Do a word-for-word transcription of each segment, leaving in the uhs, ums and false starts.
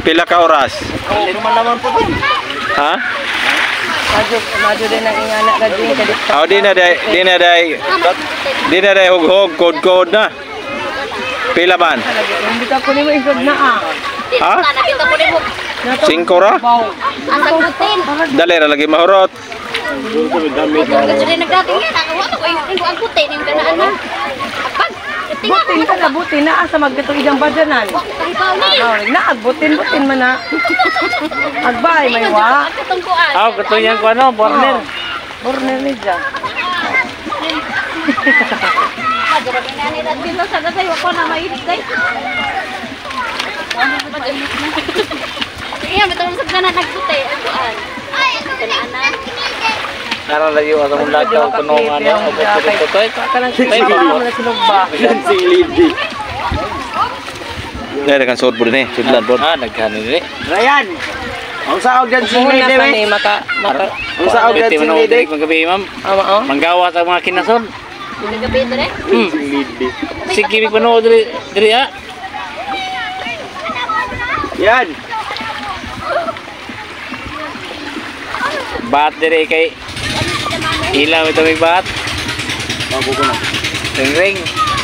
Pila ka oras? Hindi naman naman po din. Ha? Medyo, medyo din ang ingana ka din. Oh, di na day, di na day, di na day hug-hug, code-code na. Pila man? Hindi ka po ni mo isod na ah. Ha? Nakita ko ni mo. Singko ra? Ang sagutin. Dali ra lagi mahurot. Kasi rin nagdating yan. Ako ko yung ang putin. Yung ganaan na. Pag. Butin ka na, butin na. Asa magkatong idang badanan. Kahibaw na. Ano, na, agbutin, butin man na. Agbay, may wa. Katungkuan. Ah, gusto yan ko ano, borner. Borner ni dyan. Madurag ina ni Radbin sa dasay. Wako na mainit day. Iya, betul sa kanan nagputi. Aguan. Ay, kanaan na. Naralayo ako mong lagaw kanong ano, ako po to. Kanang sila mo na sinugba. Si Lady. Dali kan sod po din eh, sudlan po. Ah, nagkano ni. Ryan! Ang saog dyan si Muna Lady, pa we. ni, maka, maka, Ang saog dyan si Lady. Magabi, ma'am. ama o. Manggawa sa mga kinason. Gabi ito rin. Hmm. Sige, may panood diri, diri ah. Yan! Bat diri kay ilaw ito may bat. Bago ko na. Ring ring.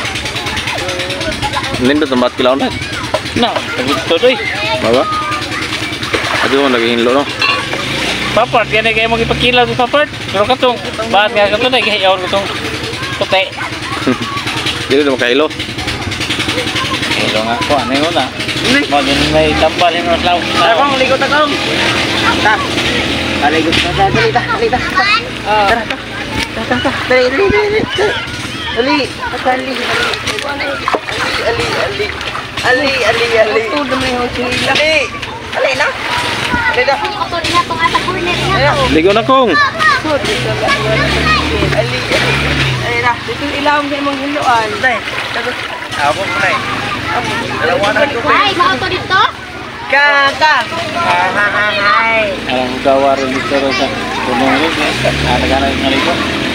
Nindot na mat kilaw na. No, gusto to eh. Baba? Adi mo lagi hinlo no? Papart, yan ay kayo magipagkilaw sa papart. Pero katong, bat nga katong na, ikayaw katong puti. Dili na makailo. Ilo nga ko, ano yun ah. Mo din may tambal yun ang law. Takong, ligot akong! Ta! Aligot na, ta, dali, ta, dali, ta. Tara, ta. Ta, ta, ta. Dali, dali, dali, dali. Dali, dali. Ali, ali. Ali, ali, ali. Ito naman yung sinila. Ali! Ali na! Ali na! Ako rin na itong atag corner niya. Ligo na kong. Ali, ali. Ali na! Dito ilawang sa imong hiluan. Dali, tago. Ako mo na eh. Dalawa na ko pa. Ay, mauto dito. Kaka! Hahahay! Alang gawa rin dito rin sa punong rin. Ah, nagana yung nalito.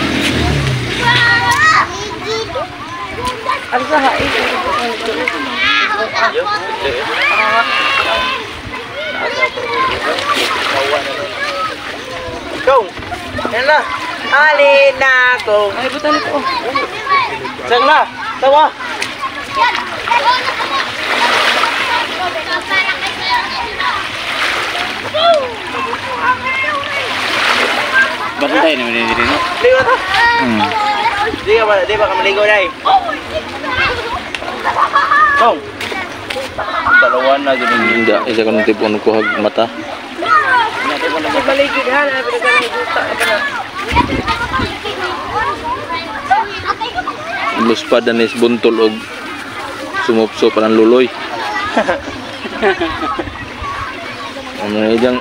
Ang saha, eh. Kong! Yan na! Ali na kong! Ay, buta nito. Sang na! Tawa! Bantay naman din rin. Ligo na! Hmm. Di ka ba, di ba ka maligo na eh? Kong! Dalawa na gini hindi isa kan tipon ko hag mata. Sa baligid ha, na pinagalang juta. Luspad na is buntol og sumupso pa ng luloy. Ano na ijang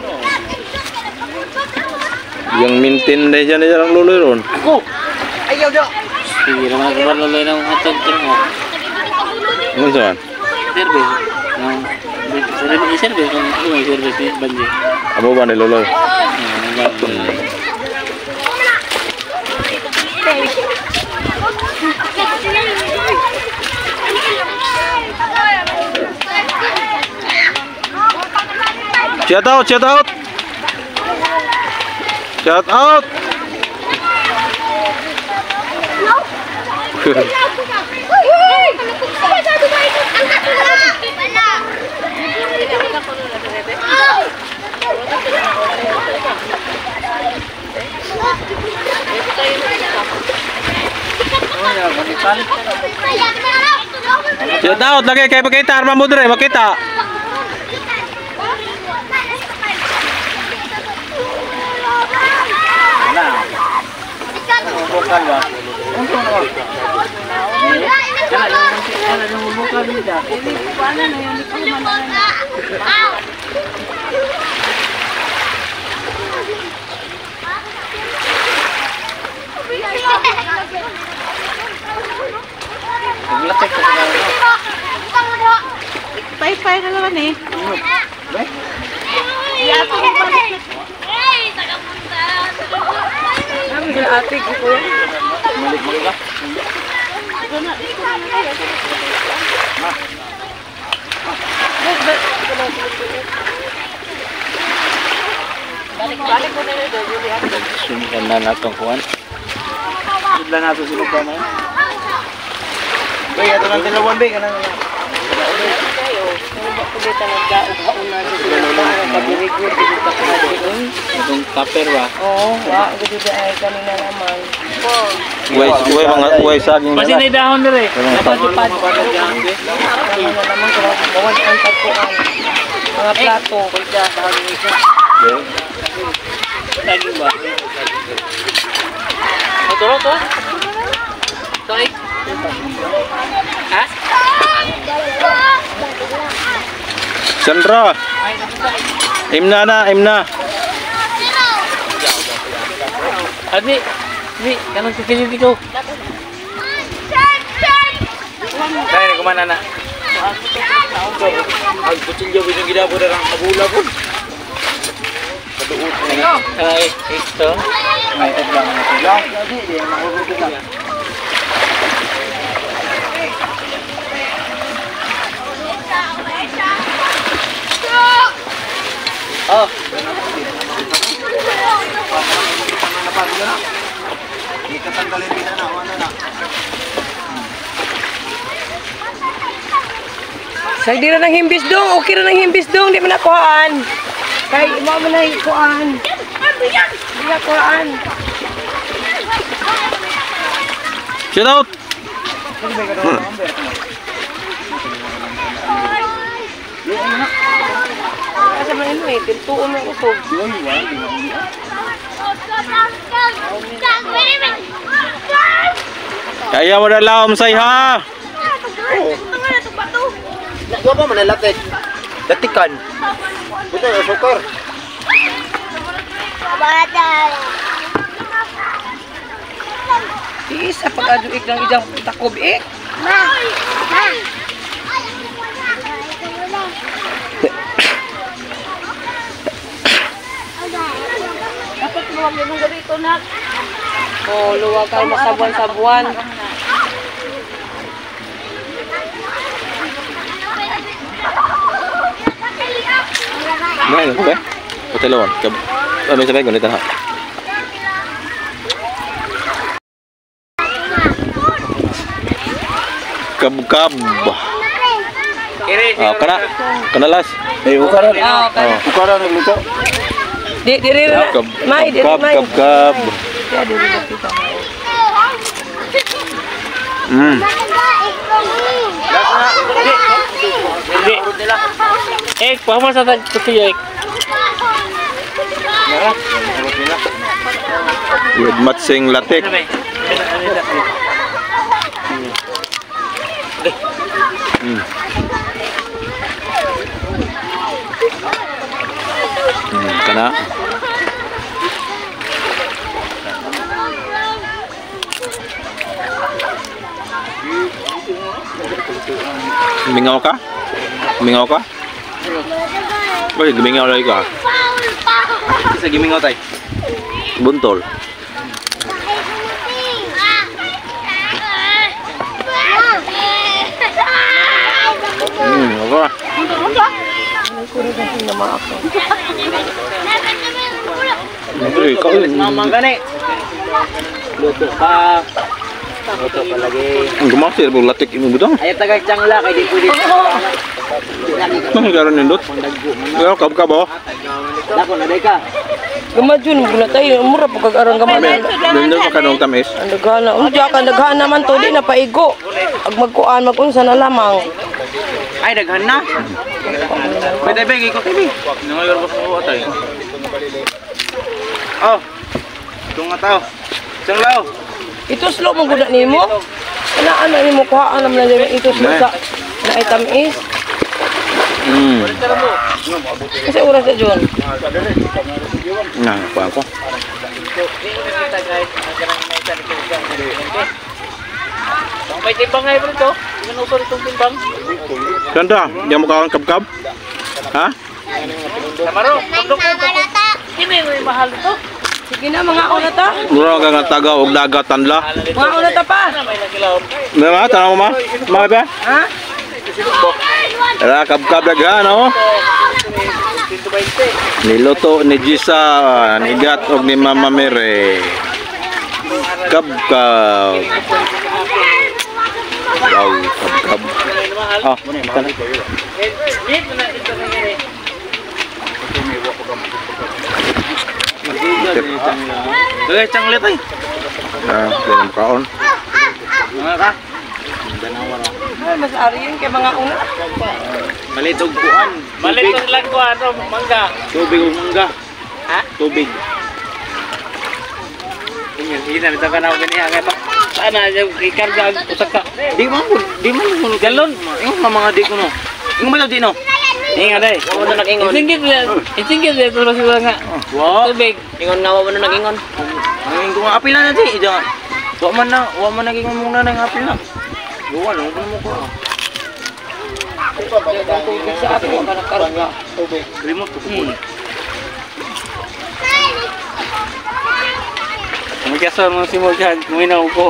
yang mintin na dyan na ang luloy ron. Ako! Ayaw daw! Sige naman ako maluloy ng hatag mo. Ano saan? Service. Ng service service kung ano may service ni Banji. Amo ba ni luloy? Hmm. Shout out, shout out. Shout out. Shout out lagi kay pakita arma mo dire makita. Bukal ba? Naglatek ko na. Pay-pay na naman eh. Yato mo ba? Ay, tagapunta. Kami sila ate ko po yan. Malik mo ba? Ma. Sundan na natong kuhan. Sundan nato sila pa man. Bay, ato nang tilawan bay kanang. Itong tupper ba? Oo, wa gud ay kanina naman. Uy, uy, mga uy saging Kasi na. na dahon dire. Napad-pad. Kanina naman ko bawan ang tagpuan. Mga plato. Lagi ba? Ito ro to. Sorry. Ha? Sandra. Imna na, imna. Abi, abi, kanang kikili dito. Kaya ni kumana na. Ang kutsilyo bilang gidabo na lang kabula po. Ay, ito. May adlang na adlang. Jadi dia mahurot kita. Oh. Ikatanggalin din na, ano na. Say di ra nang himbis dong, okay ra nang himbis dong, di man nakuhaan. Kay mo man ay kuhaan. Di na kuhaan. Shout out. Asa man ino eh, tintuon mo usog. Kaya mo na laom say ha. Nagwa pa manalatik. Datikan. Buto yung sukar. Isa pag-aduik ng ijang takob eh. Dapat luwag yun ng gabi ito na. Oh, luwag kayo masabuan-sabuan. Nah, ini apa? Hotel lawan. Kami sampai guna tanah. Kab-kab. Ah, kana. Kana las. Eh, ukaran. Oh, kana. Ukaran nagluto. Di diri ra. Kab, Mai, diri kab, mai. kab, kab. Ya diri ra kita. Hmm. Hindi. Eh, pahaman sa tag kusiyo eh. With matsing latik. Hmm. Hmm, kana. Mingaw ka? Mingaw ka? Bakit gumingaw lagi ka? Sa gimingaw tay. Buntol. Hmm, apa? Eh, kau Mamang ka ni. Luto pa. Luto pa lagi. ang gumasir po latik ini butang. Ayaw tagag changla kay di pwede. Mang garon nindot. Garon kab kab oh. Dako na day ka. Gumadjun guna tayo mura pag kag-aron gamay. Nindot pa kanong tamis. Ang daghana, unja ka daghan naman to di na paigo. Ag magkuan magunsa na lamang. Ay daghan na. Pwede ba ikot tibi? Nangayon ko sa atay. Oh. Tunga tao. Changlaw. Ito slow mo guna nimo. Ana ana nimo kuhaan naman na ito slow sa na item is. Hmm. Kasi oras na John. Nah, apa aku? May timbang nga ito ito. Hindi usor itong timbang. Ganda, yang mau kawan kab kab? Hah? Kamaro, pundok ko ito. Hindi may mahal ito. Sige na mga una ta. Mura ka nga taga og dagatan la. Mga una ta pa. May nagilaw. Mama, tanong mo ma? Ma ba? Ha? Era kab kab daga no? Niluto ni Gisa, nigat og ni Mama Mere. Kab-kab. Wow, kab-kab. Ah, tara. Dagay canglit ay. Ah, ganun kaon. Mga ka. Ay, mas ari yun kay mga una. Malitog kuan. Malitog lang ko ano, mangga. Tubig ug mangga. Ha? Tubig. Inyo, hindi na ito ka na ako ganihan. Kaya pa, sana yung ikarga ang usak ka. Di man kun, di man kun galon. Yung mga di ko no. Yung malo di no. Inga day. Wa mo nag-ingon. Isingit na, isingit na ito sila nga. Wa. Tubig. Ingon nga wa mo nag-ingon. Ingon ko nga apil na di. Ija. Wa man na, wa man nag-ingon muna nang apil na. Wa no, kuno mo ko. Sa ako ka nagkarga. Tubig. Remote ko ko. Magkasal mo si Morgan, kuminaw ko.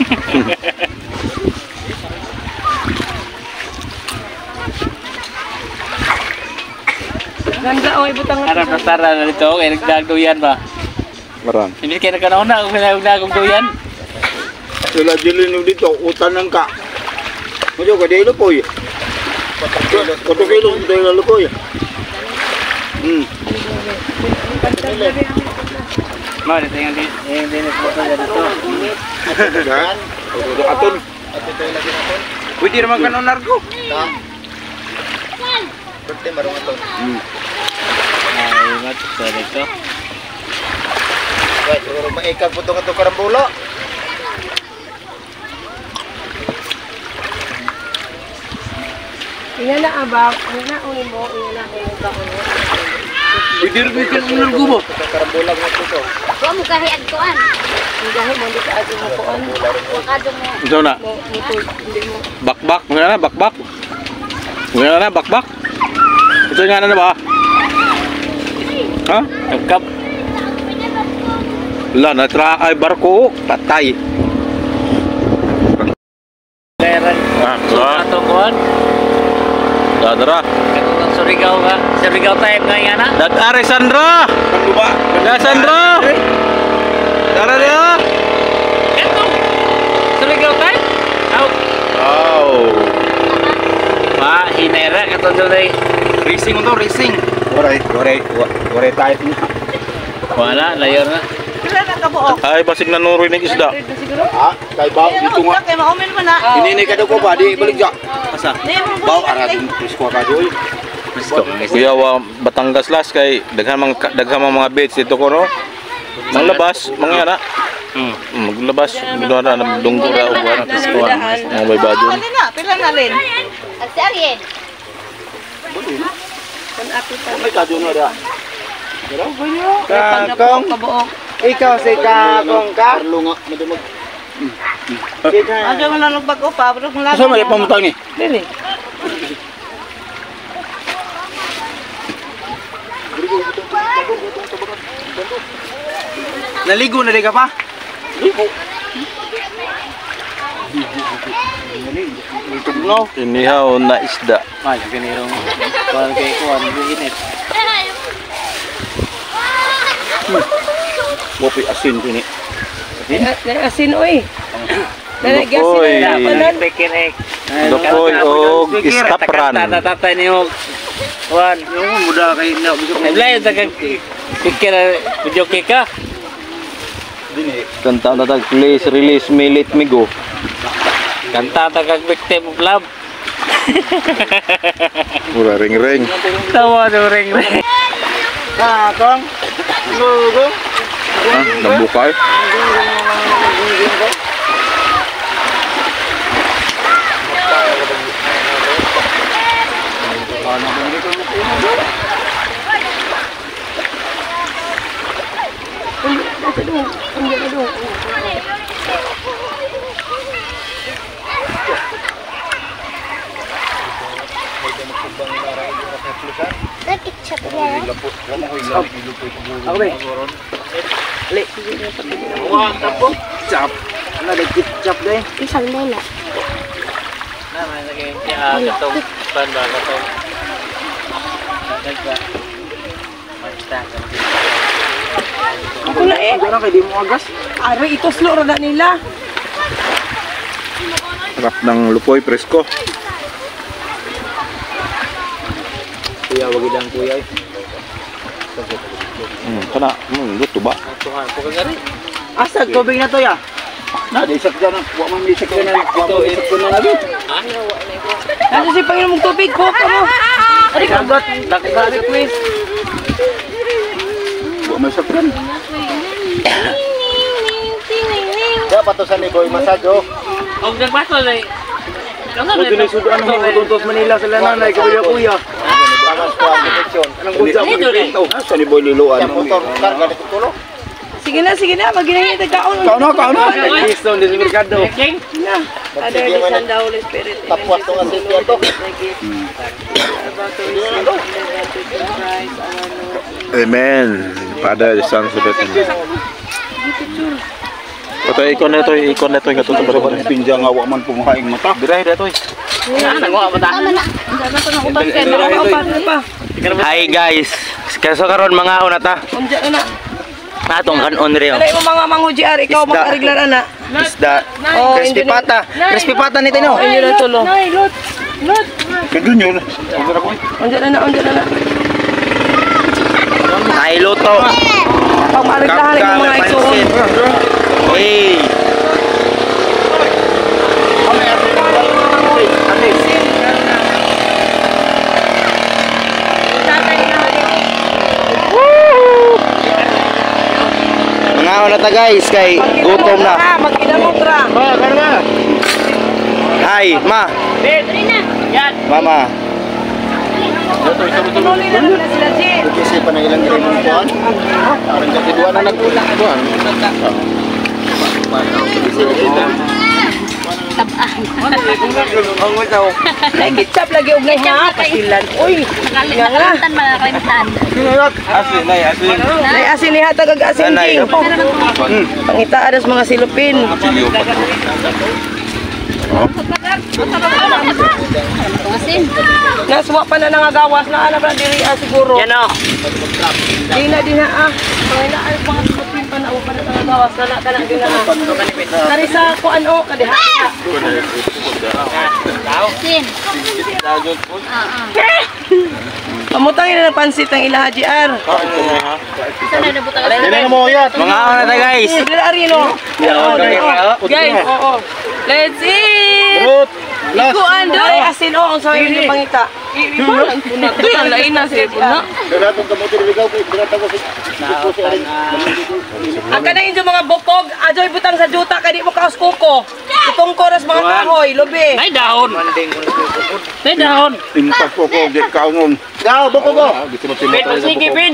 Ganda o ibutang Harap na tara na dito, kaya nagdagduyan ba? Maran. Hindi kaya nagkanaon na, kung nagdagduyan. Sila dilin dito, utanang ka. Medyo ka dilo po eh. Koto kilo dito yung lalukoy. Hmm. Mau dito yung dinis mo sa dito. Dan, koto aton. Pwede naman kanon narko. Berarti marong aton. Ay, mat sa dito. Wait, siguro maikag po ito karambulo. Ina na abak, ina na unin mo, ina na unin ka unin. Pwede rin kanon narko mo. Karambulag na ito. Wa mo gahiad kuan. Hindi dahil mo hindi ka adi mo kuan. Wa kadto mo. Ito na. Mo, mo, hindi mo. Bakbak, mga na, bakbak. Mga na, bakbak. Ito nga na ba? Ha? Kap-kap. Wala, natra ay barko, patay. Leran. Ah, So, ah. atong kuhan. Dadara. Katong Surigao nga. Surigao type nga yan ha. Dadare Sandra. Pagduba. Da Sandra. Dara dia. Katong Surigao type. Out. Wow. Ma, hinera katong doon Racing to, racing. Waray, waray, waray tayo. wala, layor na. Kailan ang kabuok? Ay, basig na nuroy ng isda. Ito siguro. Ha? Kay baw dito nga. Kaya maumin mo na. Ini ka daw ko ba di balik ja. Asa? Baw arat isko ka doy. Gusto ko. Kuya wa Batangas las kay daghan mga daghan mga beach dito ko no. Manglabas, mga yana. Hmm. Maglabas, doon na dunggo ra og ano kiskuan. Mga may badyo. na, pila na rin. At si Ariel. May kadyo na da. Kakong kabuok. Ikaw si Kakong ka. Karlo nga madumag. Ano mo lang bago pa, pero kung Asa may pamutang ni? Dili. Naligo na di ka pa? No. Inihaw na isda. Ma, ganirong kuhan kay kuhan, buginit. Wopi asin ini. Asin oy. Nalagyan Lukoy. sila ng kapanan. Pekin egg. Lukoy o istapran. Tatatay niyo. Kuhan. Yung muda kay na bisa ko. Nablay ta kag pikir video ka. Dini. Kanta na tag please release me let me go. Kanta ta kag victim of love. Mura ring ring. Tawa do ring ring. Kakong. Lugo. Ah, nabuka eh. Ketchup ya. Ako ba? Ali. Wah, tapo. Chap. Ano na ketchup dai? Isang dala. Na may lagi kaya katong pan ba katong. Nagka. Ako na eh. Ano kay di mo agas? Aray, ito slow rada nila. Sarap ng lupoy presko. Kuya, wag lang kuya. Hmm, kana, hmm, luto ba? Asa tubig na to ya? Na, di sakyan na. Huwag man di sakyan na. Huwag man di sakyan na lagi. Nasa si Panginoon mong tubig ko. Kamo. Ay, kagat. Nakagat please. Huwag man sakyan. Kaya patusan ni Boy Masadyo. Og nagbato lay. Kaso Pwede na sudan mo katuntos Manila sila nanay kuya kuya. Bagas ko ang proteksyon. Anong gudya mo dito? Asa ni Boy Liluan? Motor, karga na tulo. Sige na, sige na. Maginahin nagkaon. Kao na, kao na. Kristo di merkado. King. Na. Father, the Son, the Holy Spirit. Tapos to nga si Piato. Amen. Father, the Son, the Holy Spirit. Ito, ikon na ito, ikon na ito, ikon na ito. Pinja nga wa man pumuhaing mata. Birahe na ito eh. Nagawa ba ta? Tama na. Tama na ko ubang kay Oo, pa, pa. Hi guys. Kaso karon mga una ta. Undiyan na na. Atong kanon rin. Alay mo mga manghuji ar, ikaw Isda. mag-ariglar na. Isda. Oh, Crispy engineer. pata. Crispy pata nito no. Ayun na tulo. Kadun yun. Undiyan na na, undiyan na na. Ay luto. Pag maariglahan ng mga itsuro. Hey. Mga una ta guys, kay gutom na. Magkinamot ra. Hi, ma. Dre na. Yan. Mama. Tinuli na lang na sila, Jin. Kasi pa na ilang gawin mo kuhan. Parang kasi duwa na nagkulang kuhan. Ay, kitap lagi og ha, pasilan. Uy, Nakalimutan malakalimutan. Asin, nay, asin. nay asin ni hatag ag asin Nanay. Jin. Pangita adas mga silupin. Asin. Naswa pa na nangagawas na ana ba diri ah, siguro. Yan o. Di na di na ah. Pangina ay mga silupin pa na o pa na nangagawas na na kana di na. ah. Kari sa kuan o kadiha. Asin. Pamutang ina ng pansit ang ilaha J R. Sana na butang. Hindi mo yat. Mga una ta guys. Dili arino. Oo, dili, oo. Guys, oo. Let's eat. Brut. Last. Kuan do. Ay asin o ang sa yung pangita. Ibalan ko na. Ang lain na siya na. Daratong kamote ligaw ko. Daratong ko si. Ang kanang inyo mga bukog, ajoy butang sa juta kay di mo kaos kuko. Itong koras mga kahoy, lobe. Nay dahon. Nay dahon. Impas ko ko. Di kaungon. Gaw, buko ko. Ben sige Ben.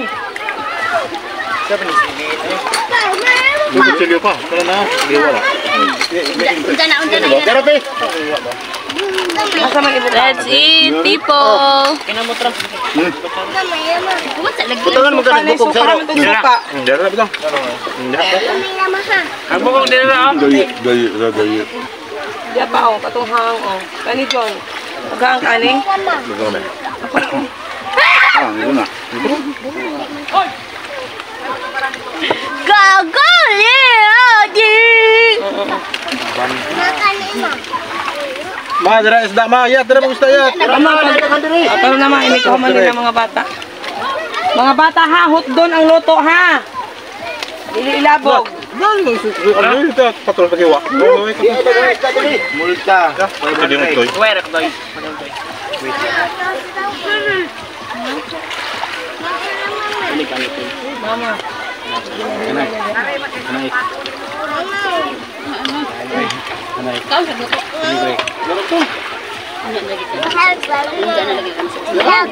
Silyo pa. Kaya na. Liwa na. Undan na, undan na. Darat eh. Asa man ibo. Let's eat, people. Kinamutram. What's that? Lagi. Butangan mo ka ng bukog sa iro. Suka. Dara na bitong. Ang bukong din na. Dayi, dayi, dayi. Di pa o, katunghang o. Kani John. Pagkaang kaning. Ah, yun na. Gago! Yeah! Ma, dara isda ma. Ya, dara mo isda ya. Pero naman, ini ko man din ang mga bata. Mga bata ha, hot doon ang luto ha. Dili ilabog. Ano ito? Patron sa kiwa. Multa. Ito din ito. Where ko doy. Mama. Kau sa buto. Undan lagi kan. Undan na lagi kan.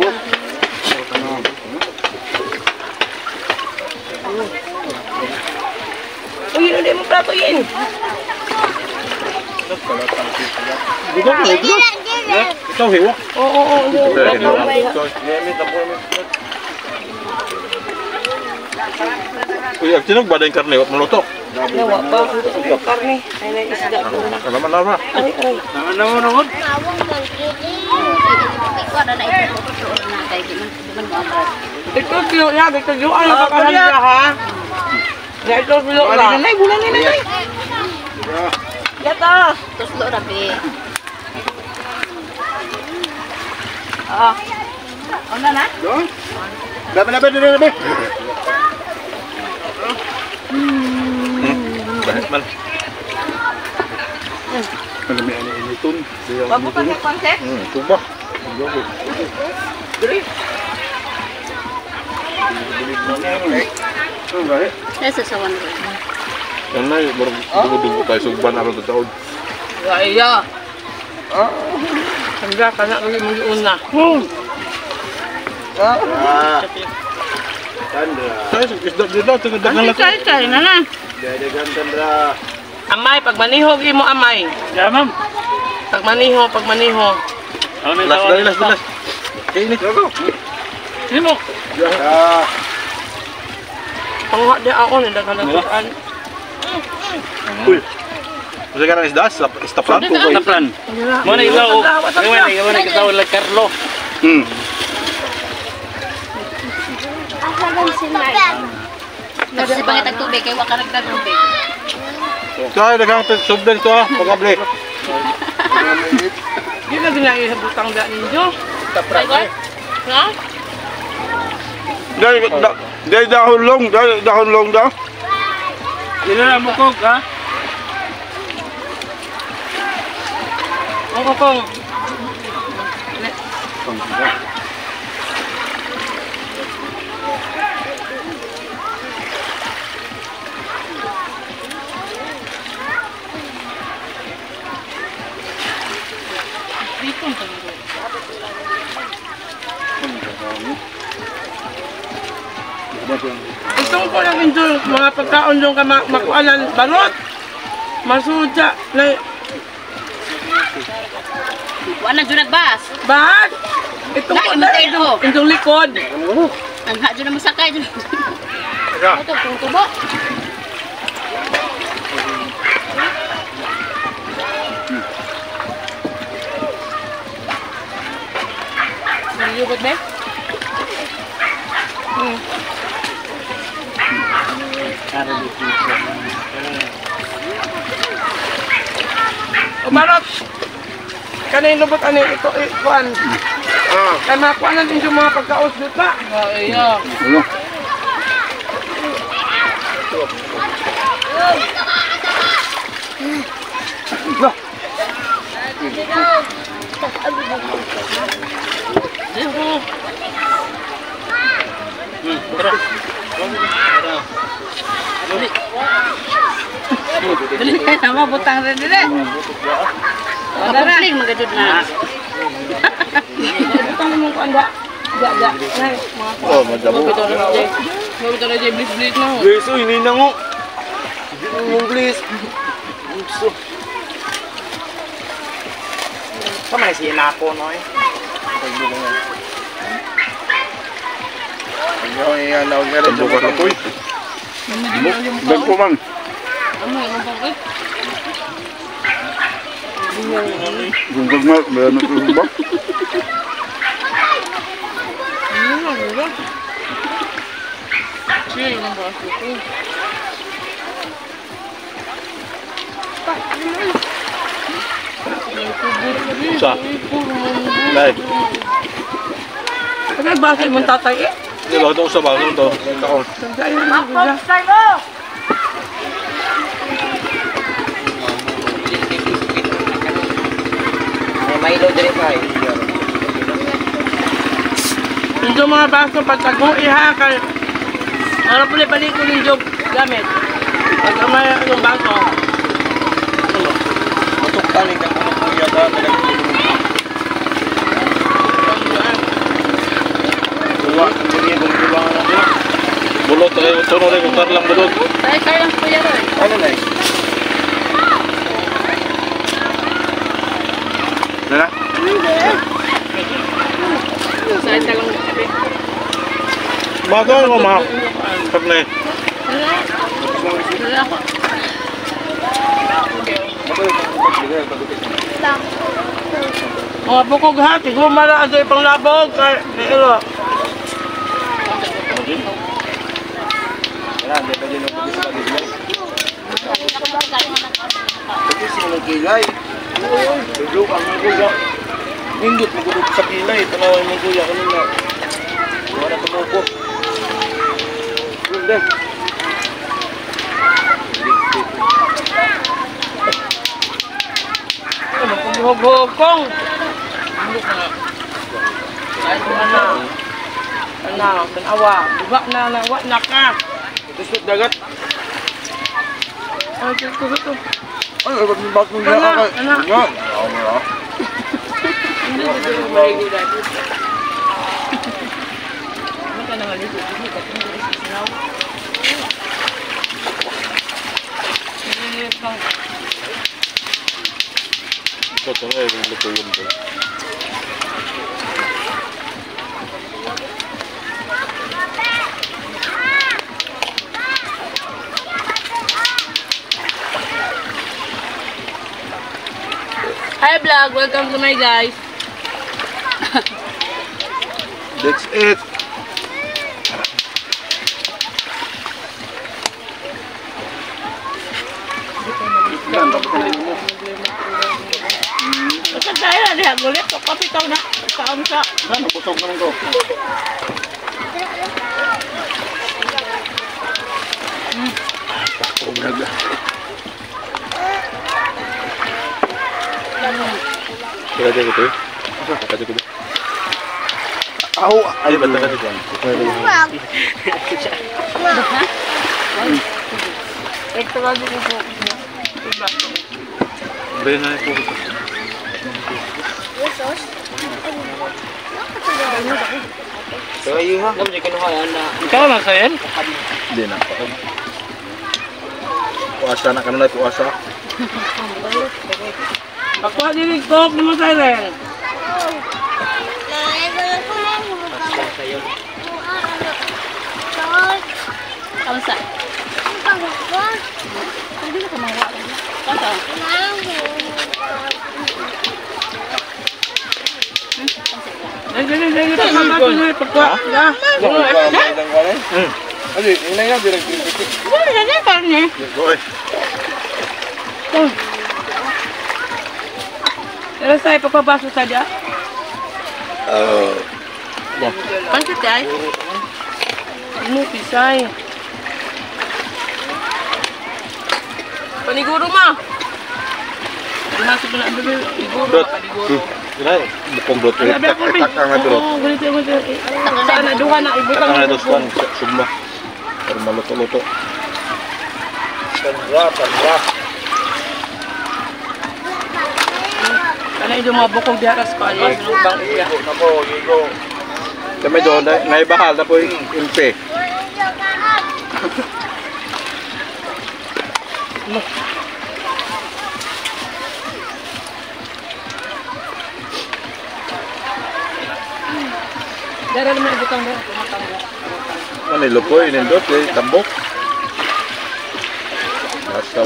Uy, hindi mo plato yun. Ito hiwa. Oo, oo, oo. Uy, ang sinog ba yung karne? Wat maluto. Nawa pa. Ito karne. Ay, na isda ko na. Ano man na ba? Ay, ay. Naman naman. Ikaw na na ito. Na kay di man di man mo. Ito silo na, ito silo ano pa kalan niya ha? Ya ito silo na. Nanay, bulan ni nanay. Yata. Tuslo ra be. Ah. Ano na? Doon. Labi, labi, labi, labi. Bahit man. Ano may ano ini tun? Pabukan sa konsep? Hmm, tuba. Diri. Sa sawan ko. Yan na, barang dugo-dugo tayo sugban araw sa taon. Ya iya. Ah. Hangga kana lagi mo una. Hmm. Ah. Tandra. Saya isda dito tungod dagan laki. Kay kay na na. Dadagan tandra. Amay pag manihog imo amay. Ya, ma'am. Pag maniho, pag maniho. Ano na Las tawag dali nito? las las. Eh ini. Sino mo? Ah. Pangha di ako ni dagan lakuan. Uy. Masa kan isda stop stop lang ko koy. Tapran. Mo na ikaw. Mo na ikaw na ikaw la Carlo. Hmm. Asagan si Mark. Kasi pangit ang tubig, kaya waka nagtagtubig. Kaya dagang subdan to ah, pagable. Di na ginaya sa butang da ninyo. Tapray. Ha? Dai da- dai dahon long, dai dahon long daw. Dila mo ko ha? Ang kong. Itong ko lang ito, mga pagkaon yung ka ma- makuanan, balot, masuja, na, Wala na dyan nagbas. bahag, itong ko Lain na, mo tayo do. itong likod. Ang ha dyan na masakay dyan. Ito, kung tubo. Naliyubot ba? Hmm. O balot, kanay lubot ano ito, eh, kuan. Ah. Kaya makuanan din yung mga pagkaos dito. Iya. Ano? Dali kayo na mabutang rin din eh. Kapupling magadod na. Butang mo kuan da. Da, da. Nay, mga kuan. Oh, madamo. Meron ka na dyan, blis-blis na. Please, oh, hindi na ngo. Hindi please. Gusto. Kamay si Napo no eh. Ano yan na nga rin bukas ako eh. Dan po man. Ano yung bakit? Gungag nga, meron ito ba? Ano nga, diba? Siya yung baso ko. Sa. Dai. Ano yung baso mong tatay eh? Di ba ito sa baso to? Ako. Sandali na lang. May Milo dire pa eh. Yung mga baso pagtago iha kay ano pala balik ko yung gamit. Pag may yung baso. Matok tali ka ano po yata na Wala, hindi ko gibangan na din. Bulot tayo, tuno rin kung lang bulot. Tayo tayo lang kuya rin. Ano na eh? Nana? Saan ka lang sabi? Bago ako mga pag na eh. Wala ako. Ako yung pagkakita. Mga bukog ha, siguro mara adoy pang labog. Kay ilo. Wala, hindi pa din ako sa pagkilay. Pagkil sila ng kilay. Tulog ang mga kuya. Indot, magulog sa kilay. Tanawa yung mga kuya kanina. Wala tumuko. Ganda. Ano kung hugong? Ano ka? Ay, ano? Ano? Tanawa. Diba na nawa na ka? Tusot dagat. Ay, ito, ito. Ay, ay, ba't bakit Anak, niya ka? anak. Yan. Oo, wala. Hindi ko ito mahigo dati. Ano ka nang alito? Hindi ka ito isisinaw. Hindi lang. Ito nga, yung luto yun po. Hi vlog, welcome to my guys. That's it. Basta tayo na diha gulit, so kapitaw na. Saan sa? Ano, busog naman ko. Ubraga. Kaya dyan ito eh. Kaya dyan ito. Ako! Ay, ba't ka dyan? Ito lang din po. Bayan na yung focus. Kaya yun ha? Ikaw lang sa'yo? Hindi na. Puasa na kanunay, puasa. Ako dinig ko, naman tayo rin. Kamusta? Hindi ka mawa. Kaso? Ay, ganyan, ganyan. Pagkakata na, pagkakata. Ano, yun na nga, direct direct. Wala na na, karne. Goy. Pero sa'yo, pagpabaso sa dya. Oh. Pansit ay? Ano, pisay. Paniguro ma. Masuk na ang bibig. Paniguro, paniguro. Gila, bukong dot. Sabi ako, Tak ang nadro. Oo, ganito, ganito. Saan na, duha na, Tak ibutang ang na nadro span, summa. Pero maluto-luto. Sandra, sandra. Ano yung mga bukong diharas pa, ano yung bang iya. Nako, yigo. Kami doon, naibahal na po yung impe. Dara naman ibutang na, tumatang na. Manilo po, inindot, eh, tambok. Basta.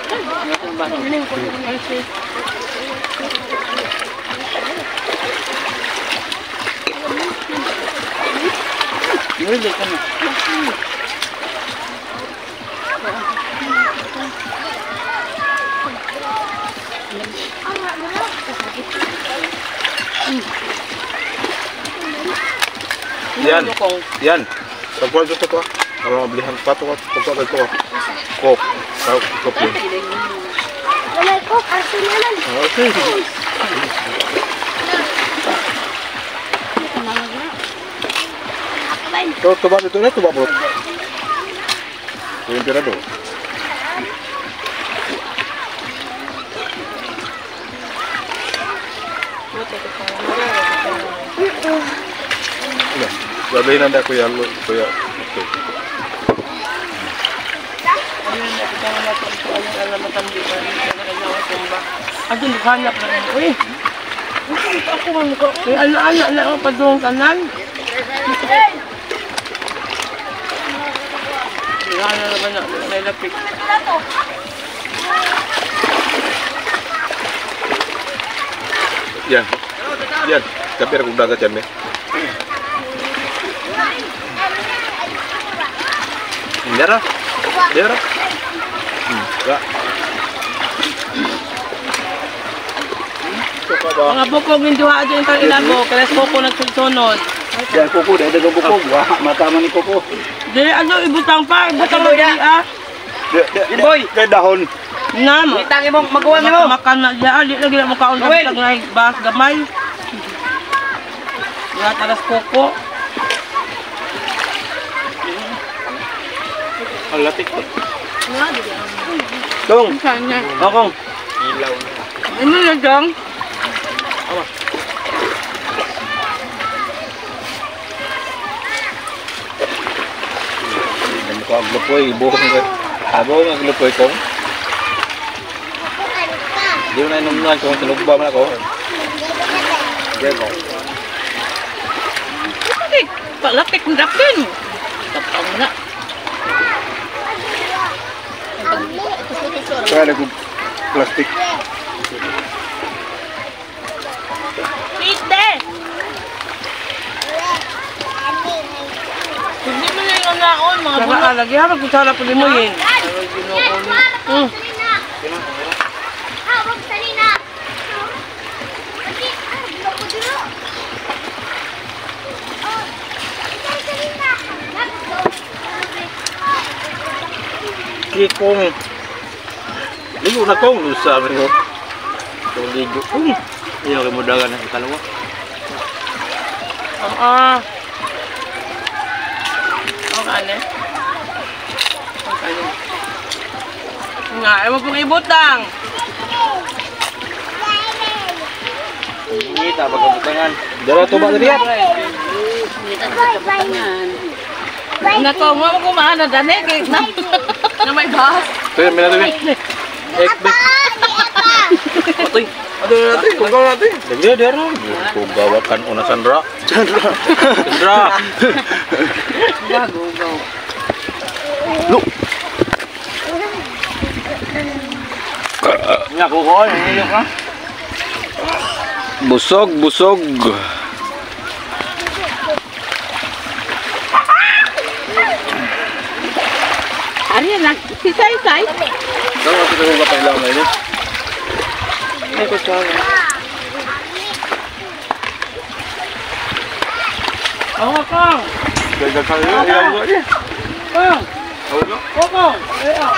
Hindi ka na. Yan, yan. Pagkuhan ko ito, ang mabilihan pa ito, pagkuhan ito. Coke. Coke yun. Wala ko, aso na lang. Okay. Ito, ito ba? Ito na, ito ba bro? Ito yung pirado. Ano? Sabihin na kuya, kuya. Okay. Ato naghanap na rin. Uy! Ako ang mukha. Uy, ano-ano na ako pa doon kanan. Wala na naman na. May lapik. Yan. Yan, kapir kung dagat yan, eh. Dara. Dara. Hmm, ya. Mga bukog hindi wa dyan kang ilago, kaya koko nagsunod. Yan kuko, dahil dagang kuko. Wah, matama ni kuko. Di, ano, ibutang pa, ibutang mo di ah. Boy! Kaya dahon. Nam. Itangi mo, magawa mo. Makan na diya, di lagi na mo kaon sa bitag na bas gamay. Wala talas koko. Alatik to. Dong! Kanya. Akong! Ano na dong? Ang mukha ang lupoy, buhong ka. Abo ang lupoy ko. Di mo na inumnuan kung tinugba mo na ko. Diyan ko. Palapit ng dapin. Tapang na. Kaya nagug plastic. Pite! Hindi mo na yung naon, mga bulo. Saka lagi ha, magkusala po mo yun. Hmm. Hawag sa nina. Kikong. Ligo na kong lusa mo. So ligo kong. Iyo kay mudagan na sa kalawa. Ah. Okay na. Okay na. Nga, ayaw mo pong ibutang. Ini tak bakal bukangan. Dara to ba diri? Nako, mo mo kumahan na dani kay na. Na may bahas. Tuyo mila tuyo. Ek bek. Atoy. Aduh natin, tunggal natin. Dagdi dara. Kung gawakan una Sandra. Sandra. Sandra. Gago, gago. Lu. Nga kuko, nililok ka. Busog, busog. Ari na, sisay-say. Kalau kita buka pailang ini. Ay ko sawa. Awa kang. Gagal kali ya gua ni. Kang. Tahu tak? Kang. Eh ah.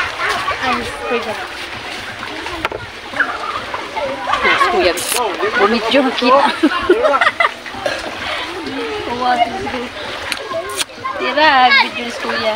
Kuya, bumidyo kita. Tira, video ni kuya.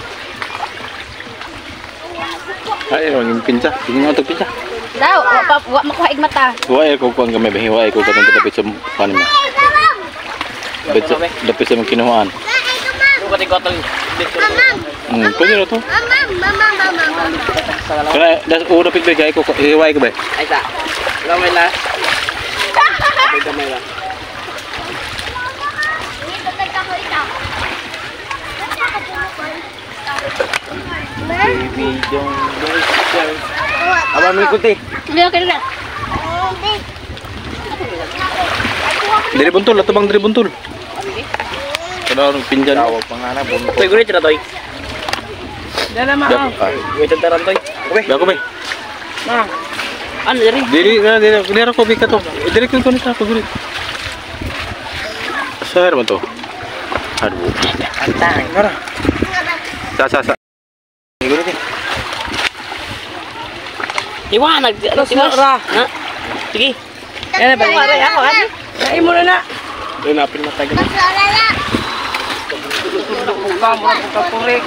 Ay, orang pinca. Tinggal untuk pinca. Daw, wa pa wa makuha mata. Huwag ko kuang kami bahiwa ko katong dapat sa paano mo. Dapat dapat sa kinuhaan. Lu kati gotol dito. Hmm, pwede na to. Mamam, mamam, mamam. Kaya das o dapat bigay ko hiway ko ba. Ay sa. Lamay la. Ay gamay la. Baby don't wait. Aba mo ikuti. Lihat kan lihat. Dari buntul atau bang dari buntul? Kada orang pinjan. Tawag pangana buntot. Toy guri tira toy. Dala ma. Wait taran toy. Oke, ba ko ba? Ma. Ano diri? Diri na diri diri ko bikat to. Diri ko ni sa ko guri. Sir man to. Aduh. Antay. Mara. Sa sa sa. Guri ni. Iwanag. Tapos na ra. Ha? Sige. Yan ba? Maray ako ani. Ay mo na na. Doon napin matay ka. Kamera ka purek.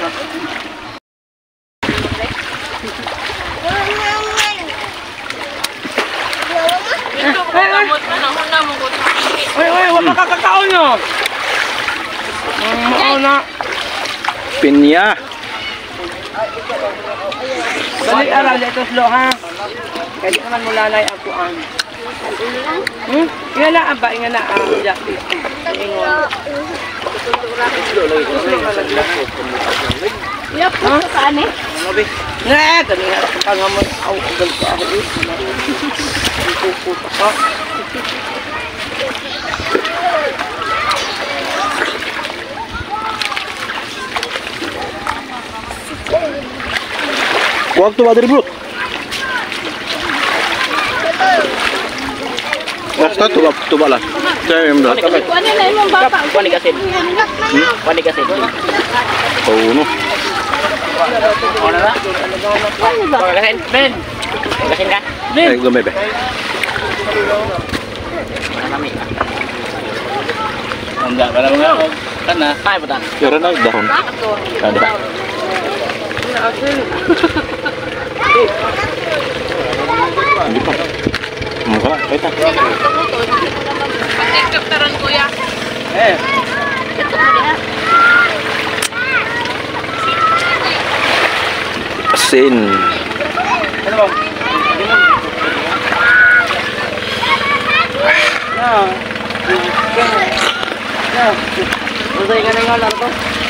Oy, oy, wa pa kakakaon nyo. Oo na. Pinya. Balik ara dito slow ha. Kaya di naman mulalay ang kuan. Hmm? Nga na aba, nga na ang jati. Ingon. Yap, saan eh? Nga, kanina ka nga mo. Aw, agal ko ako eh. Puputa ka. Kuwag to ba diri bro? Basta to ba to ba lang. Kaya mo daw. Kuan na imong bata. Kuan ni kasin. Kuan ni kasin. Oh no. Ano na? Kuan kasin. Ben. Kasin ka? Eh gamay ba. Nami. Enggak, kalau enggak kan na. Kaya ba tan? Kira na dahon. Ada. Hindi pa. Maka, kita. Kaptaran kuya. Eh, Asin. ano bang? Usay ka na yung alar ko.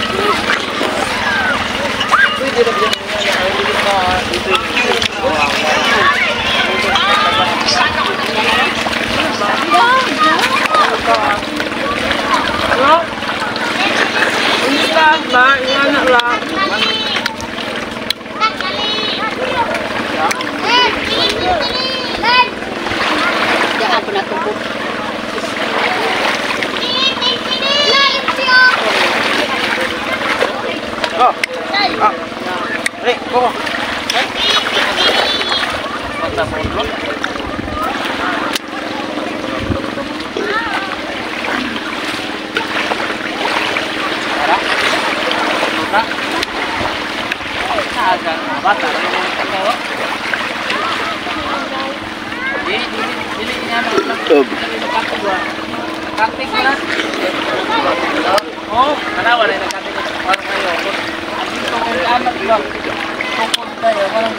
Ulitan ba? Yung anak lang. Jangan pernah tumpuk. Re, koko. Tub. Oh, kenapa nih nakatin ko sa parang kayo? Ang dito ko sa anak ko. Tukod tayo, parang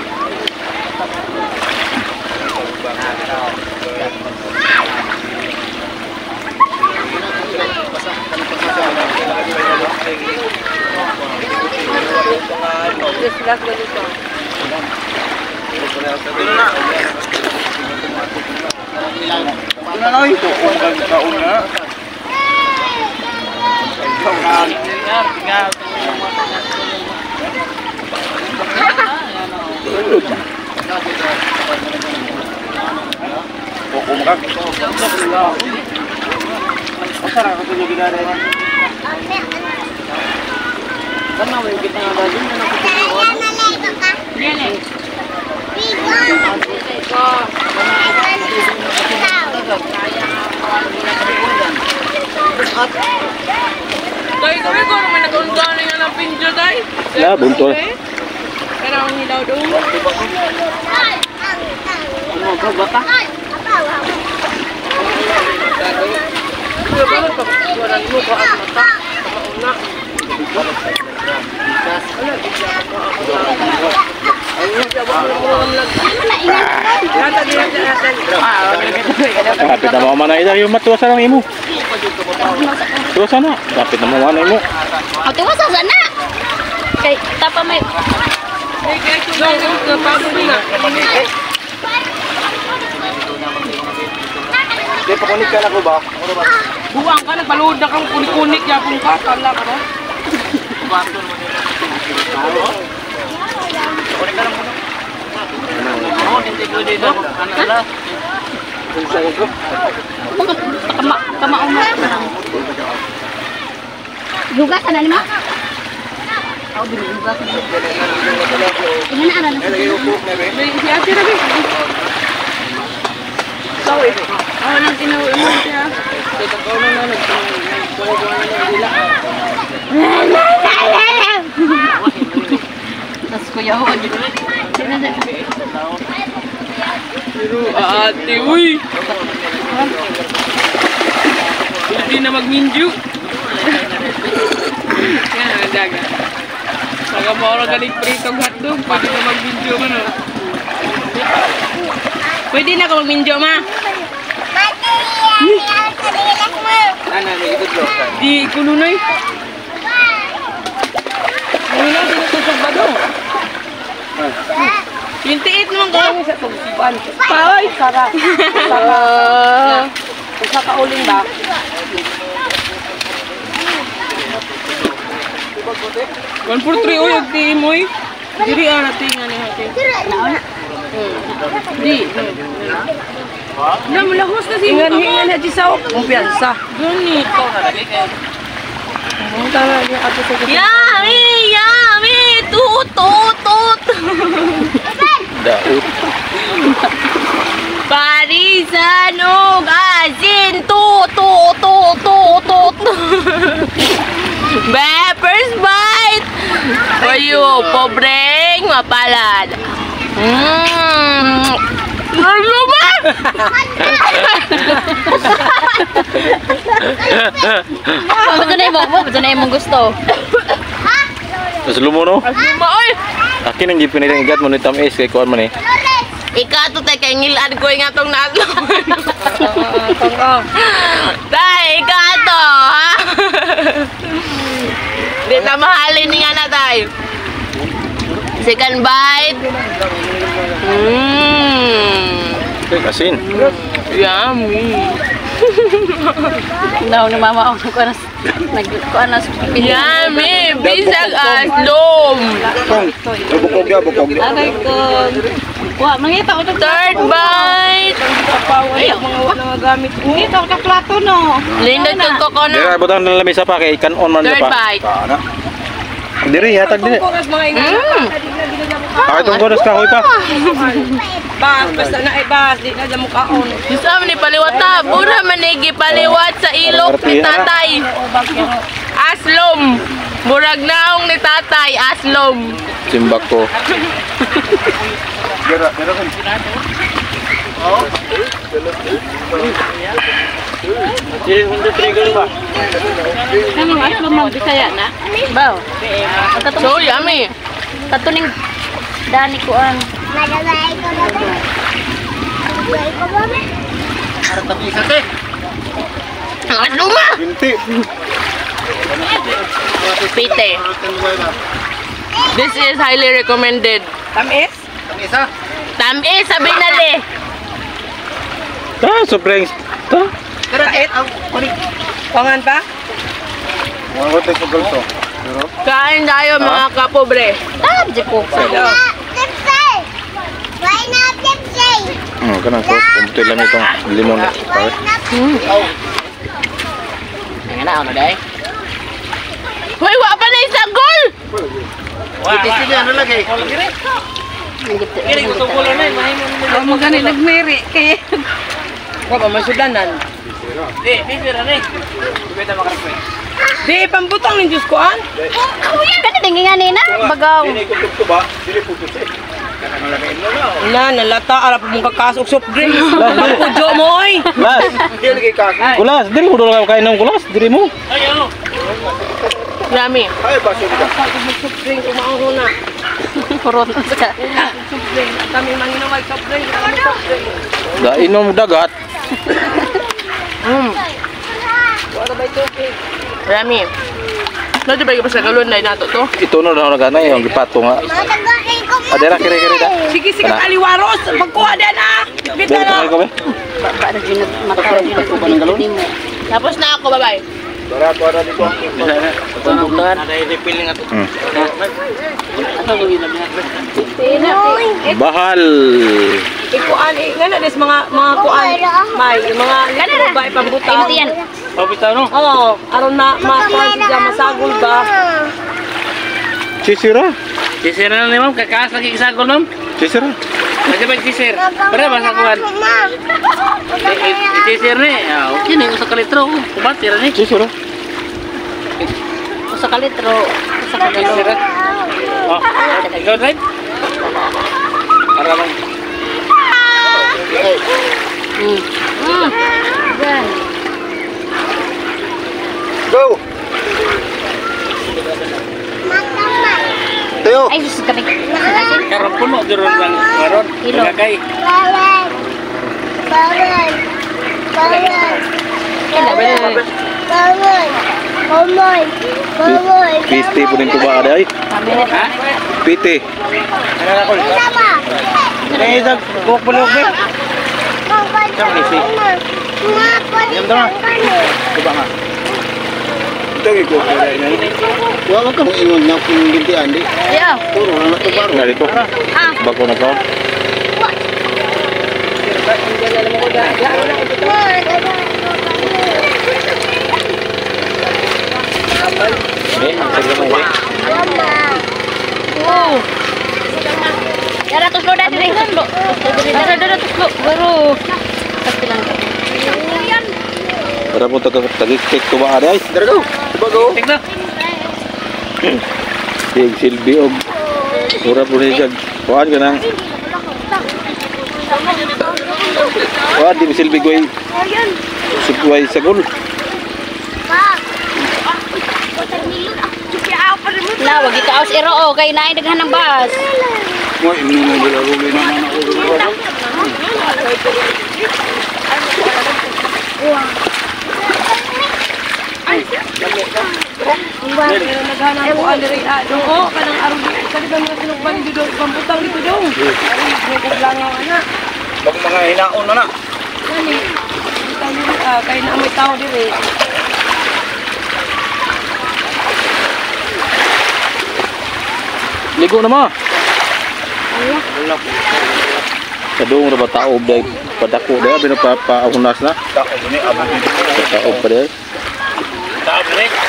Ano na ito? Undang taon na. tinggal, tinggal. Hukum ka. Masarap ka tuloy ginagawa rin. Kan mau kita ngadain na nakikita. Guys, kami ko naman nag-undan nga ng pinjo, guys. Ya, buntol. Pero ang hilaw doon. Ano ba bata? Pero bakit pag walang mo ko at mata? Mauna. Kapit na mamana ida yung matuwa sa lang imo. Tuwa sana. Kapit na mamana imo. Ang tuwa sa sana. Kay tapa may Eh, guys, kung gano'n, napagod na. Kaya pakunik ka na ko ba? Buwang ka, nagpaluhod na kang kunik-kunik niya kung kakala ka, no? kama kama umar. Hugasan na lima. Ako binuhugasan. Ini na ana. Si ate na, guys. Sorry. Ako nang tinuwi mo siya. Teka ko na na, nagpaluhod na ng dila. Tas kuya ho dito. Pero ate, uy! Hindi na mag-minju. Yan ang daga. Saka mo ako galing pritong hotdog, pwede na mag-minju man, no? Pwede na ka mag-minju, ma? Ano ni ikot lo? Di kulunay. Kulunay, sinutusog ba doon? Yung tiit naman kami sa tugsiban. Paway! Sara. Sara. Kung sa kauling ba? one for three, uy, agtiin mo, eh. Diri ah natingan ni hati. Di. Na mulahos na si Ingan hingan na di sa kumpiyansa. Gani ko na lagi kay. Mo tama ni ato sa. Yummy, yummy, tut tut tut. Daot. Parisan ug asin tut tut tut tut tut. First bite for you, pobreng mapalad. Mmm. Ano ba? Ba't na mo? Ba't na imong gusto? Mas lumo no? Luma, oy! Akin ang gipin nila igat mo ni tamis kay kuan man eh. Ikato tayo kay ngilad ko yung atong natlong. Tay, ikato, ha? Di na mahalin ni nga na tayo. Second bite. Mmm. Asin. Yummy. Daw ni mama ako ko na nagkuan na Yummy. Bisag aslom. Bukog ya, bukog ya. Agay ko. Wa mangita ko Third bite. Ay, mga wala nga gamit. Dito ka plato no. Linda yung coconut. Dira butang na lamisa pa kay kanon man Third pa. bite. Ana. Diri hatag diri. Kuras mga ingan. Mmm. Ay tong godas kahoy pa. Ba, basta na iba, di na damo kaon. Gusto mo ni paliwat na. Pura manigi paliwat sa ilok ni tatay. Aslom. Murag naong ni tatay. Aslom. Simbak ko. Dira, dira kan. Diri hunde trigger ba? Ano ay mo bisaya na. Baw. So yummy. Katuning dani ko ang Aslom ah. Binti. Pite. This is highly recommended. Tamis? Tamis, sabi na le. Ta sobrang ta. Pero et. Pangan pa? Mo ko sa galso. Pero Kain tayo mga kapobre. tabje ko. Hmm, kana ko kunti lang itong limon na. Ngana ano dai? Hoy, wa pa na isang gol. Wa mo gani nagmeri kay Wa pa masudanan. Di, pambutang ng Diyos ko, an? kuya gani dingi ngani na bagaw. dili ko tugto ba? Dili po tusi. Kana malaki mo na. Na, nalata, arap mong kakasok soft drink. Pagpudyo mo, oy. Las. Dili kay ka. Kulas, diri mo dolo kain ng kulas, diri mo. Yummy. Ay baso ka. Soft drink, kumaang na. Kurot sa Soft drink. Kami manginaway soft drink. Kami soft drink. Da inom dagat. Mm. Wala ba ito? Yummy. Nanti bagi pasal galon na nato to. Ito no daw nagana yung gipato nga. Adera kire-kire da. Sige, sige, kaliwaros. Magkuha din, ah. Bit na Dito lang. kami. para din makaron din mo. Tapos na ako, bye-bye. Para para dito. Hmm. Tina. Bahal. Ikuan, eh, nga na, des mga, mga kuan. May, mga litro ba, ipambutang. Imo yan. Oo, aron na, ma-kuan siya, masagol ba? Sisira. Sisir na ni ma'am, kakaas lagi isagol ma'am. Sisira. Lagi ba sisir? Para ba sa kuwan? Sisir ni, ah, okay ni usa ka litro. Kumat tira ni. Sisira. Usa ka litro, usa ka Sisir. galon. Oh, ikaw drive. Para lang. Mm. Mm. Yan. Go. Tayo. Ay, sus kami. Karon puno juro lang karon. Ilo. Kay. Piti po din ko ba kada ay? Ha? Piti. Ay sa kok pulo be. Kuba nga. Ito iko pera niya. Wala ka mo ingon na kung gintian di. Yeah. Puro na to baro. Nga dito. Bako na ko. Eh, sige mo eh. Oh. Dara tos lo dati deh. Dara dara tos lo baru. Pasti lang. Para po taga tagik-tik ko ba aday? Dara go. Bago. Tingnan. Big silbi og ora po ni kag kuan ka nang. Kuan di silbi koy. Sugway sagol. Na wag ikaos iro o kay naay daghan ng bus. Mo imno mo dala go na na ako. Pero naghanap ko aliri ah. Oo, kanang aron di. Kani ba mga sinugban dito pamputang dito dong. Ari ko lang ang ana. Bag mga hinaon na na. Kani. Dito ah kay na may tao diri. Ligo na mo. Kadung ra ba taob day padako day pinapapaunas na. Tako ni abo dito. Taob pa day. Taob na rin.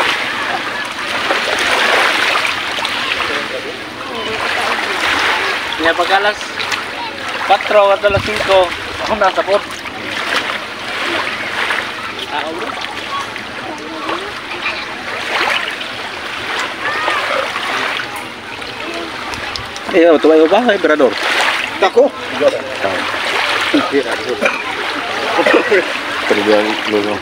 Nga pag alas patro at alas singko, ako nasa pod. Taob na. Eh, oh, tumayo ba kay Berador? Tako. Terbiang lulo.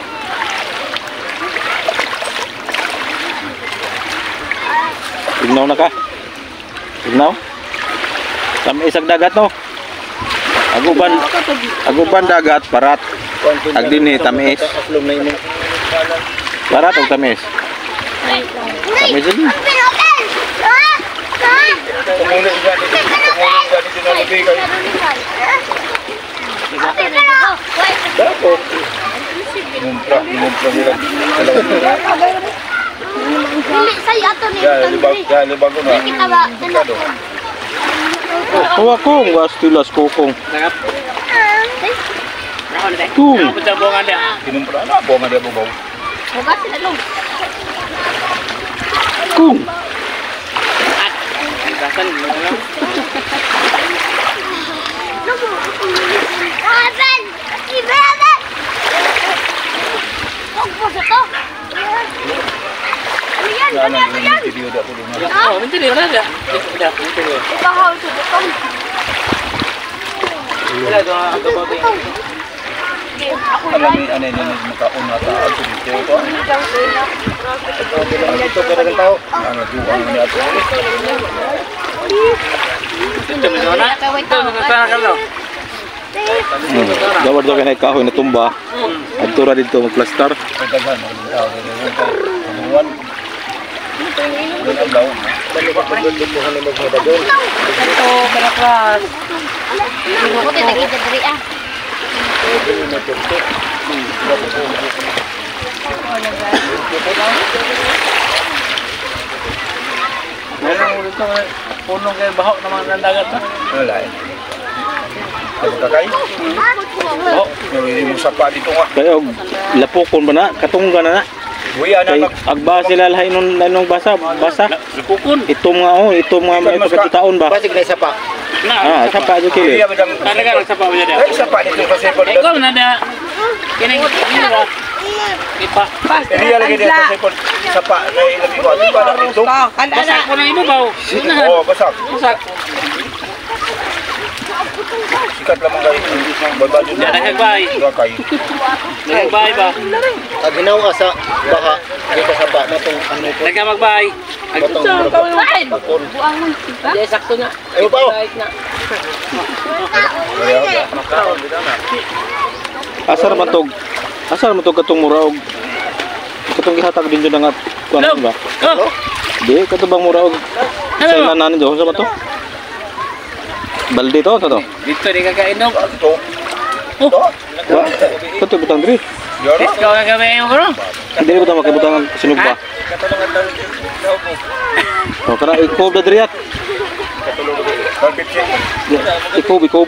Ignaw na ka? Ignaw? Kami isang dagat no? Aguban, aguban dagat, parat. Agdini, tamis. Parat o tamis? Tamis din. Tumuli ba dito? Tumuli ba dito na lagi kayo? Tako. Mumpra, mumpra nila. Dili saya ato ni. Ya, libag, ya libag ko na. Kita ba tanap. Oh, ako, gastilas kokong. Nangap. Tung. Ako sa buwangan dia. Kinumpra na, buwangan dia babaw. Bukas sila long. Kung. Kasan lang. Aben, ibaben. Kung po sa to. Ayan, Sana ayan, yung ayan. video dia ko din. Oh, minti dia mana dia? Dah, minti dia. Ibahaw sa butong. Wala do ang babae. Alam ni ano ni makauna ta ako dito ko. Ito kada kan tao. Ano juga ni ato. Ito mo na. Ito mo na ka. Gawad daw kanay kahoy na tumba. Agtura dito magplastar. Daghan mo tao dito. Kamuan. Dito daw. Balik pa dito mo hani magmadagon. Ito karakras. Ako din lagi diri ah. Meron mo dito punong kay baho ng mga dagat na. Wala eh. Ano kakay? Oh, may mo sapa dito nga. Kaya og lapokon ba na? Katunggan na na. Buya na Kay nag agba sila lahi nun lanong basa, basa. Lukukon. Itom nga oh, itom nga may pagkataon ba? Basig na sapa. Ah, sapa jo kili. Buya badang. Ano ka lang sa pa dia? Ay sapa dito kasi pag Eh, kung nada. Kini ini ba? Ipa. Iriya lagi dito kasi pag sapa na ilabi ko. Di ba na dito? Basak ko na imo baw. Oh, basak. Basak. Sikat lamang kayo. Babado Dia nakagbay. Kakay. Nakagbay ba? Pag ginaw ka sa baha, dito sa sapa na itong ano ito. Nagamagbay. Batong bakon. Di sakto na. Ayaw pa oh. Kahit na. Asar matog. Asar matog katong muraog. Katong gihatag din jud nga kuan ba? Oh. Di katubang muraog. Sa ilanan jo sa bato. Balde to to. Dito di ka kainom. Ito. Oh. Kato butang diri. Ikaw ang kami mo bro. Hindi ba tama kay butang sinog ba? Oh, kana ikob na driyat. Ikob, ikob.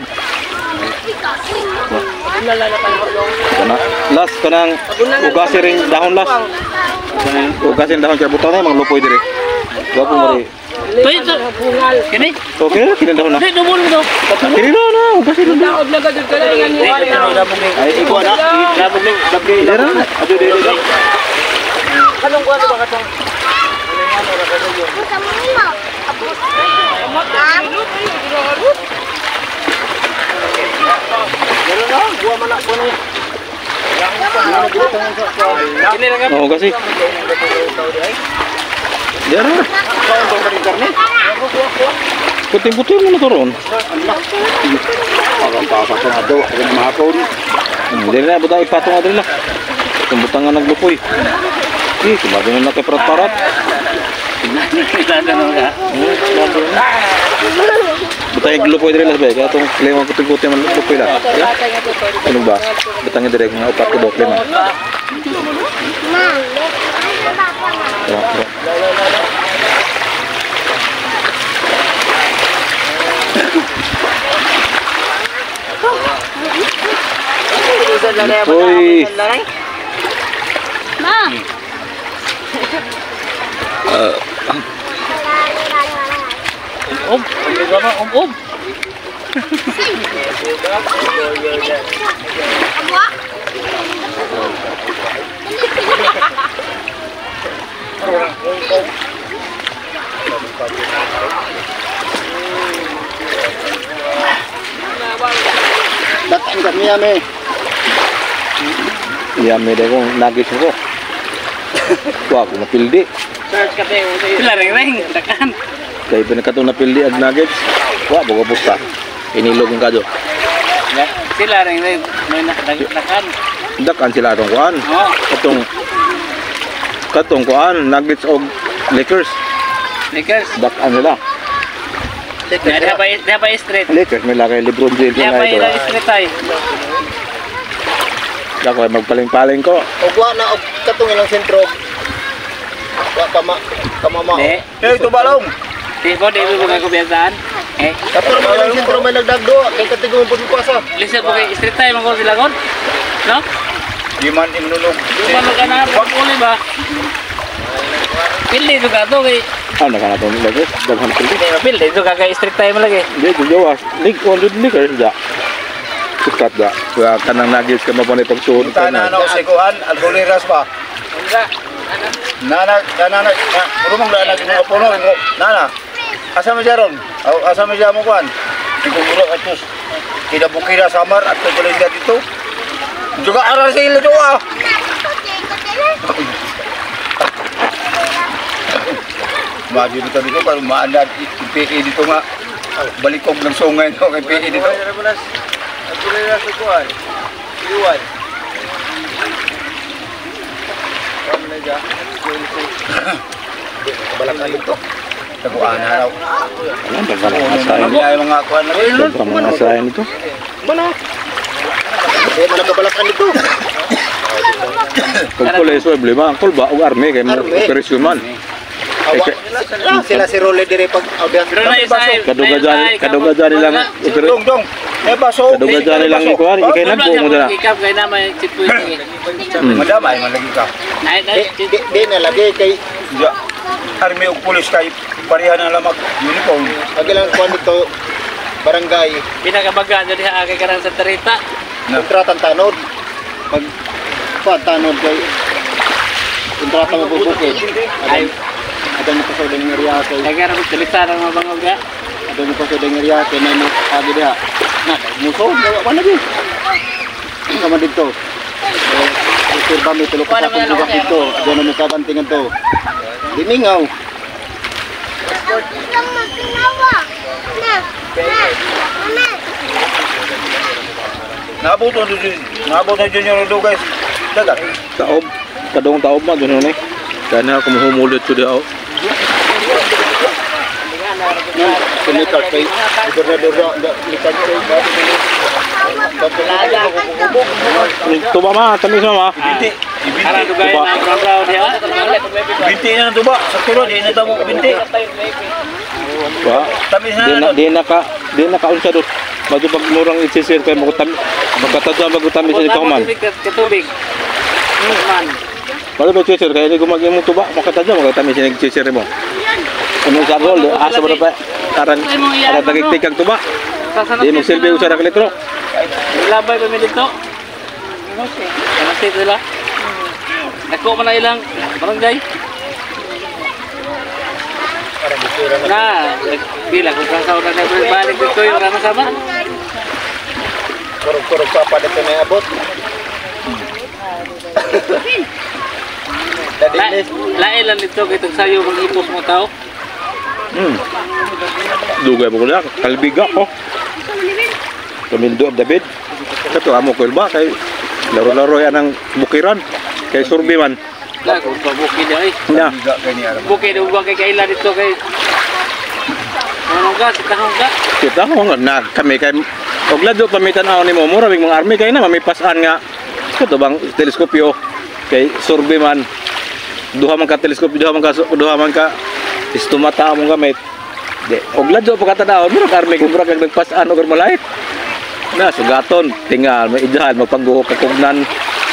Kana last kanang ugasi ring dahon last. Ugasin dahon kay butang na mga lupoy dire. Wa po mari. Toy to. Kini? Okay na, kini dahon na. Di dumol mo to. Kini na na, ugasin na. Daog na gadud ka lang ni wala. Ay ikaw na. Labog ning labog. Dira na. Ado dira. Kanong kuan ba katong? Sa mga apo. Oh, kasi. Dira na. Puting-puting mo na to ron. Parang pasok na daw, ako na mahapon. Hindi na, butang ipatong adre na. Itong butang nga naglupoy. Eh, kumabi na na kay parat-parat. Butang yung glupoy adre lang ba? Kaya itong klima puting-puting man lupoy lang. Ano ba? Butang yung direk nga upat ko ba klima. Tara, tara. Uy. Ma. Om, om, om. Datang kami ame. Iya, may dahil kong nagis ko. Wah, ako napildi. Search ka tayo. Sila ring ring dakan. Kaya pinakatong napildi ag nuggets. Wah, baga pusta. Inilog yung kado. Sila ring ring may dakan. Dakan sila atong kuan. Oh, Katong katong kuan, nuggets o liquors. Lakers. Dakan nila. Dia pa dia pa street. Liquors, may lakay Lebron James Dia na pa ito. ila street ay. Ako ay magpaling-paling ko. Ugwa na og katong ilang sentro. Wa kama kamama. Di. Eh ito balong. Di ko di mo ko kebiasaan. Eh, Kapag mga ilang sentro may nagdagdo, kay katigong pud ko asa. lisa po kay street tayo mangko sila kon. No? Di man imnulog. Di ba magana pag uli ba? Pilih juga to kay Ano ka na ito nila guys? Daghan pildi. pilih juga kay street tayo lagi. Hindi, ito jawas. Lig, on the liquors da. Sukat da. Kaya kanang nuggets ka mapunit ang suod. Tanan na sa kuan, algoliras pa. Nana, nana, rumong na nag mo puno mo. Nana. Asa mo jaron? Asa mo jamo kuan? Siguro atus. Tidak bukira samar at tuloy dito. Juga aral sa ilo doa. Maju dito dito para maanda P E dito nga. Balikog ng sungay no kay P E dito. Algoliras sa kuan. Iwan. Balakan dito. Taguan na raw. Ayan, daghan ang asayan. Ay mga kuan na rin. Daghan ang asayan ito. Mana? Eh mana kabalakan dito. Kung pulis, wala lima. Ang kulba, o army, kaya mo operasyon man. Awa sila si Role dire pag audience. Pero na isa ay Kaduga dyan, kaduga dyan nilang operasyon. Dong dong. Eh baso. Kaduga dyan nilang ikuhan, ikay nagpo mo dyan. Ikap kay na may chipu ini. Madamay man lagi ka. Ay Di di di na lagi kay ja. Army ug pulis kay pareha na lamag uniform. Agi lang kuan dito barangay pinakabaga jud diha kay karang sa Tarita. kontratan tanod. Pag pa tanod kay kontrata mo bubukid. Ay Ada mo sa deng area kay kay karang salita ng mga bangog ga. ada mo sa deng area kay may mo agi diha. Na muso dawa man lagi. Sama dito. Eh sirba mi tulo ka sa pagbuka dito. Diyan mo sa bantingan to. Diningaw. Lang magkinawa. Na. Na. Na. Nabot na dito. Nabot na junior do guys. Dagat. Taob, kadong taob ma, gano'n eh. Kaya na ako mahumulit ko di ako. Kumital kay gobernador da likan kay Tuba ma, tamis ma. Binti. Ara dugay na brown dia. Binti na tuba. Sa tulod, di na tamo binti. Wa. Di na di na ka di na ka unsa dot. Madu pag murang i-share kay mo tam magkatadya magutami sa ikaw man. Ketubig. Man. Madu pag i-share kay ni gumagi mo tuba makatadya magutami sa i-share mo. Ano sa gol asa ba pa karang para dagig-tikag tuba. Di mo silbi usa ra ka litro. Labay pa mi dito. Kanasi sila. Ako man na ilang barangay. Na, bila kung kang sauna na balik dito yung rama sama. Kurog-kurog pa pa dito na abot. La, lain lang dito kay tag sayo mag ipos mo tao. Hmm. Dugay mo ko na kalbiga ko. Kamindo of David. Kato amo ko ba kay laro-laro yan ang bukiran kay surbi man. La, kung pabukid ay. Ya. Bukid ug kay kaila dito kay Ano ka, kahong ka? Kita mo nga na kami kay og ladto pamitan-aw nimo mura big mga army kay na mamipasan nga kato bang teleskopyo kay surbi man. Duha man ka teleskopyo, duha man ka duha man ka istumata mo gamit. De, og ladto pa katanaw mura ka army kay mura kag nagpasan og malait. Na sugaton tingal may idahan magpangguhok ka kugnan.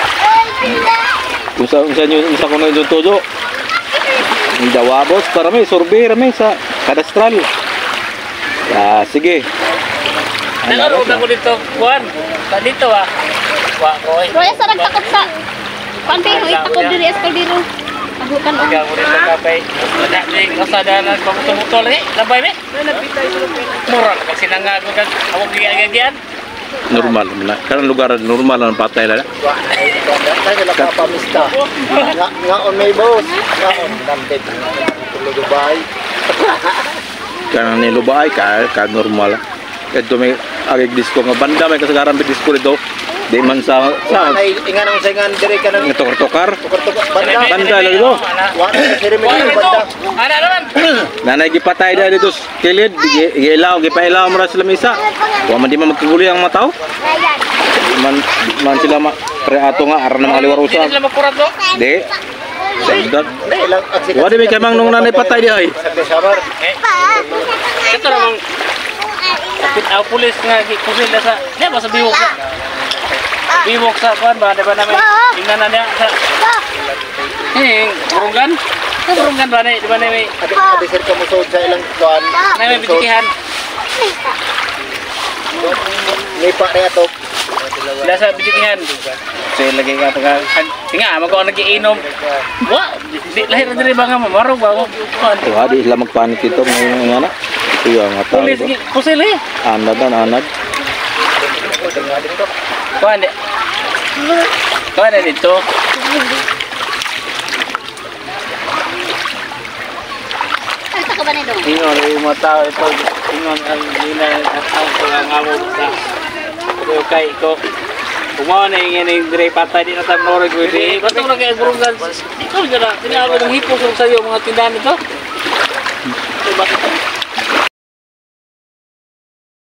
Kung sa unsa nyo unsa kuno yung todo. Dawabos para may survey rami sa kadastral. Ah, sige. Nagaro na ko dito, Juan. Sa dito ah. Wa ko. Roya sa nagtakot sa Pantay, takot diri sa kaldero. Agutan o. Kaya mo dito kapay. Wala ni kasada na pamutol-mutol eh. Labay me. Mura ka sinangag kag awag giyan. Normal na. Karang lugar normal ang patay la. Kaya kapamista. Nga nga on may boss. Nga on nampit. Tulo Dubai. Karang ni Lubay ka ka normal. Ito may agig disco nga banda may kasagaran may disco dito. Di man sa sa Ay ingan ang saingan dire ka nang tokar-tokar. tukar-tukar banda. Banda lang dito. Wa na ceremony banda. Ana naman. Nanay gipatay da dito sa kilid, giilaw, gipailaw mo ra sila misa. Wa man di man magkaguli ang mga tao. Man man sila ma preato nga aron na mga liwarusa. Sila magkurat do. Di. Sandat. Ilang aksi. Wa di may kamang nung nanay patay di ay. Sa sabar. Ito namang kapit aw pulis nga gikusil sa. Di ba sa biwok sa. Biwok sa kuan ba di ba namin tingnan na niya sa. Eh, burunggan. Burunggan ba ni di ba namin Adi adi sir ka musod sa ilang kuan. namin bitikihan. Nipa na ato. Sila sa bitikihan. So lagi ka taga tinga magko nagiinom. Wa di lahir na diri ba nga mamarog ba ko. Kuan. Wa di sila magpanik dito ng nga na. Iya nga tao. Pulis gi kusil eh. Anad na anad. Kuan di. Kuan dito. Ano ka ba na daw? Ingon yung mga tao ito. Ingon ang ina at ang pangangamo sa pero kay ko. Kumawa na yung yung dire patay di na tayo norag ko di. Ba't mo na kaya burungan? Ikaw dyan na. Tinalo ng hipos sa iyo mga tindahan ito. Ito bakit?